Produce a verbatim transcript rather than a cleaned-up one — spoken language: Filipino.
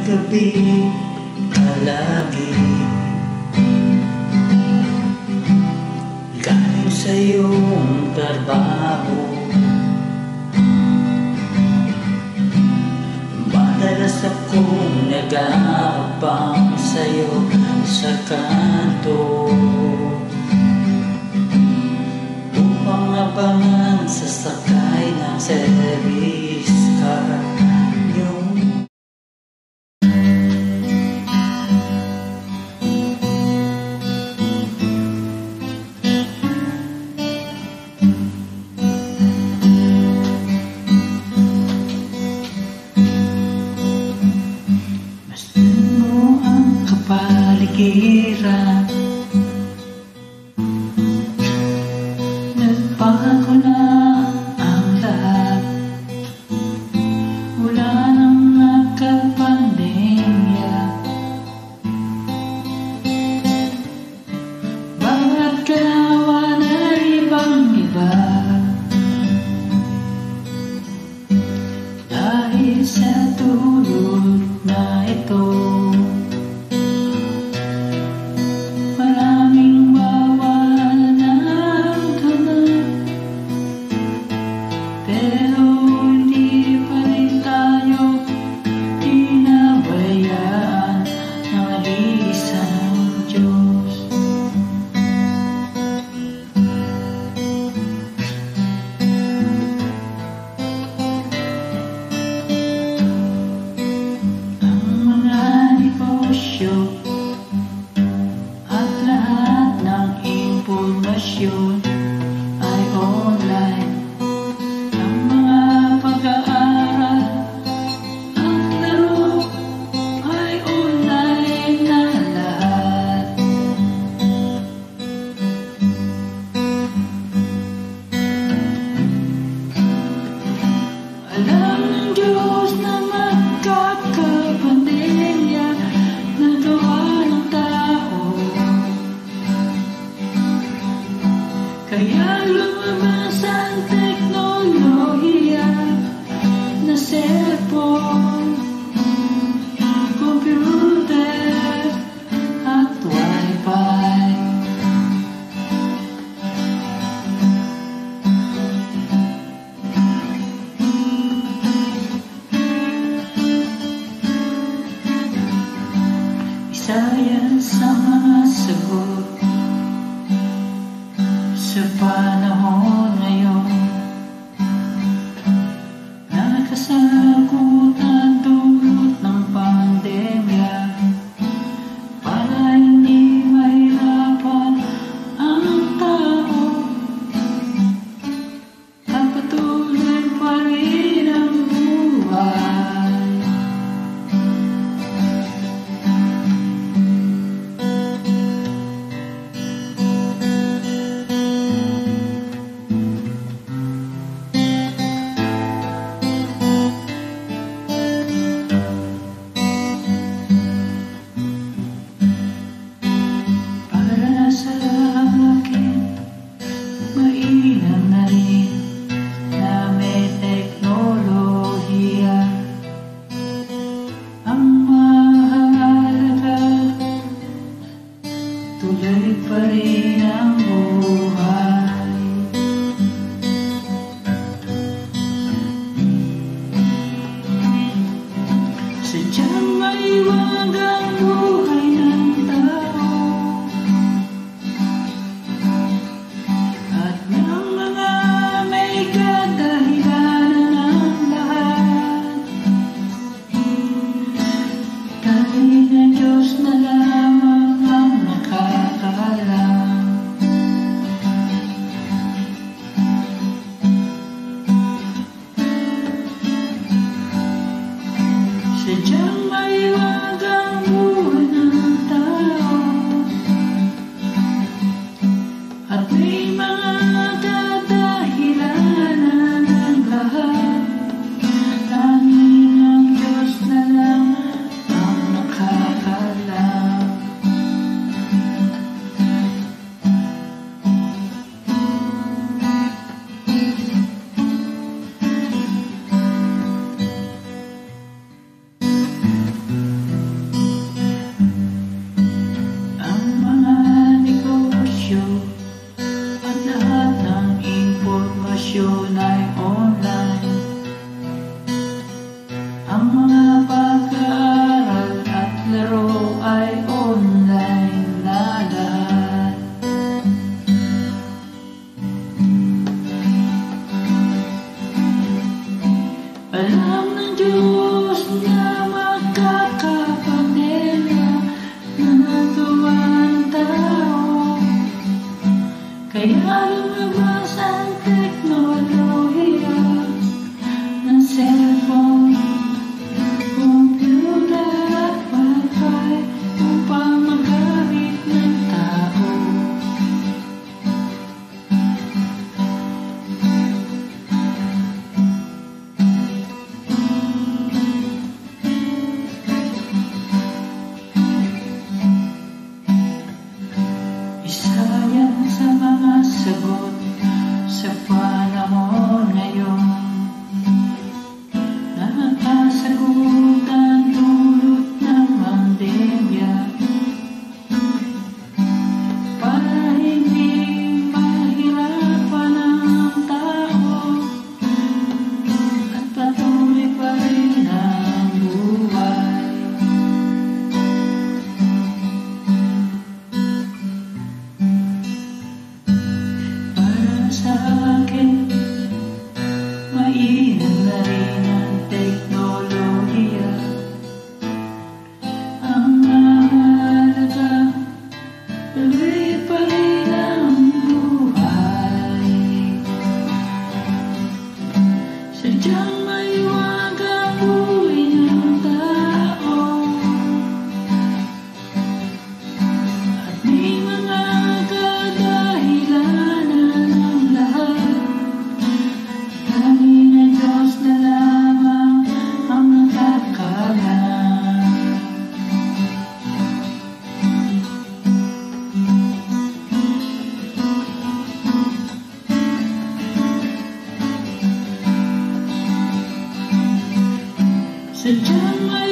gabi palagi. Galing sa iyong trabaho, madalas akong nag-aabang sa'yo sa kanto, upang abangan sa sakay ng service car niyo. Paligiran, nagbago na ang lahat mula nang nagka-pandemya. Bawat kawan ay ibang-iba dahil sa tulog na ito. Pero hindi pa rin tayo pinabayaan ng alisang Diyos. Ang mga negosyo at lahat ng impormasyon ay online. Alam ng Diyos na magkakapandemya na gawa ng tao, kaya lumabas ang teknolohiya na cellphone, computer at wifi. Isa yan sa mga sagot sa panahon ngayon, nakasagot ang dulot ng pandemya para hindi mahirapan ang tao at patuloy pa rin ang buhay. Sa akin, mainam na rin na may teknolohiya. Ang mahalaga, tuloy pa rin ang buhay. Sadyang maiwag ang buhay ng tao at ng mga may kadahilanan ng lahat. Dahil ang Diyos na lamang ang nakakaalam. Sadyang maiwag ang buhay ng tao at may mga kadahilanan ng lahat. Tanging ang Diyos na lamang ang nakakaalam. Alam ng Diyos na magkakapandemya na natuwa ang tao, kaya lumabas ang teknolohiya ng cellphone, computer at wifi upang magamit ng tao. Isa yan sa mga sagot sa panahon ngayon, nakakasagot ang dulot ng pandemya para hindi mahirapan ang tao at patuloy pa rin ang buhay. Sa akin, mainam na rin ang teknolohiya. Ang mahalaga, tuloy pa rin ang buhay. Sadyang maiwag ang buhay ng tao, at may mga kadahilanan sadyang may